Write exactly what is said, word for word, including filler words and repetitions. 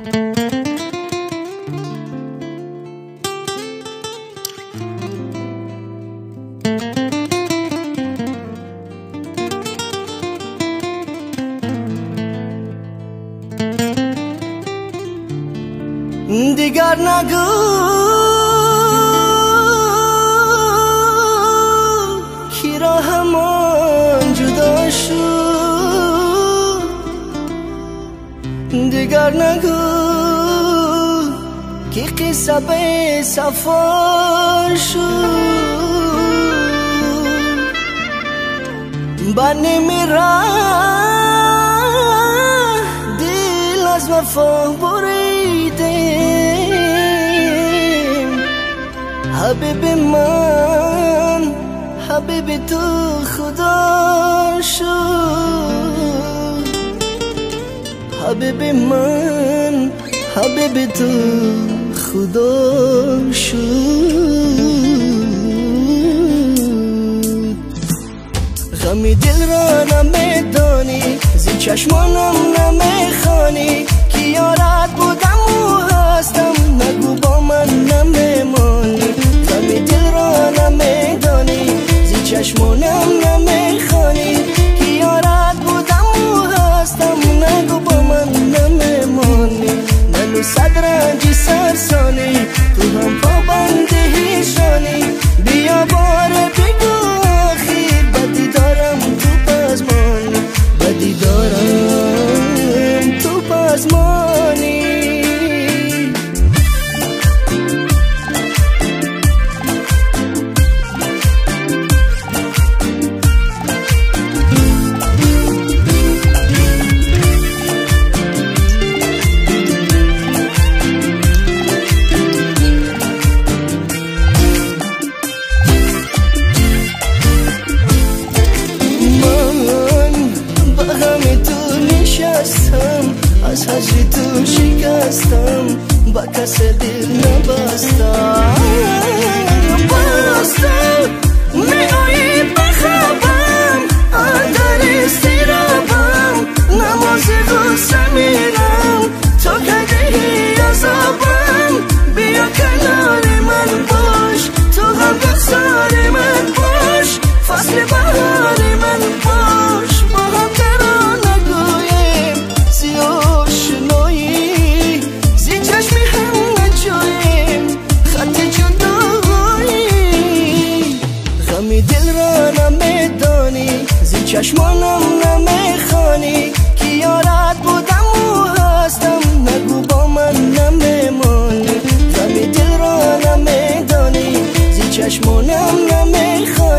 دیگر نگو کی را همان جدا شد، دیگر نگو کی قصه به صفا شد. بر نمیره دل از وفا بریده، حبیب من حبیب تو خدا شد، حبیب من حبیب تو خدا شد. غمی دل را نمیدانی، زی چشمانم نمیخوانی، که یارت بودم و هستم، نگو با من نمیمانی. غمی دل را نمیدانی، زی چشمانم نمیخوانی، که یارت بودم و هستم، نگو با من نمیمانی. منو صد رنجی سرسانی، تو هم پابند هیچانی، بیا باره بگو آخیر بدی دارم تو پزمانی، بدی دارم تو پزمانی. از هجر تو شکستم، با کس دل نبستم. بستم می آیی بخوابم، اندر استیرابم، نماز غصه میرم، تو کدهی عذابم. بیا کنار من باش، تو غم بخسار من باش، فصل بهار من باش. با هم درا نگویم زی آشنایی، زی چشمی هم نجویم خط جدایی. غمی دل را نمیدانی، زی چشمانم نمیخوانی، که یارت بودم و هستم، نگو با من نمیمانی. غمی دل را نمیدانی، زی چشمانم نمیخوانی،